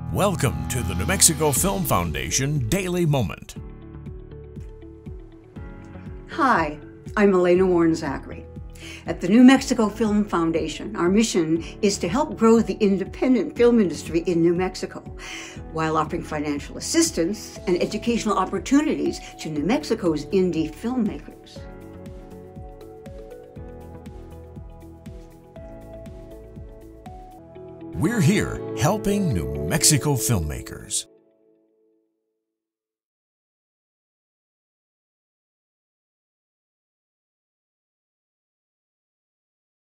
Welcome to the New Mexico Film Foundation Daily Moment. Hi, I'm Alaina Zachary. At the New Mexico Film Foundation, our mission is to help grow the independent film industry in New Mexico while offering financial assistance and educational opportunities to New Mexico's indie filmmakers. We're here helping New Mexico filmmakers.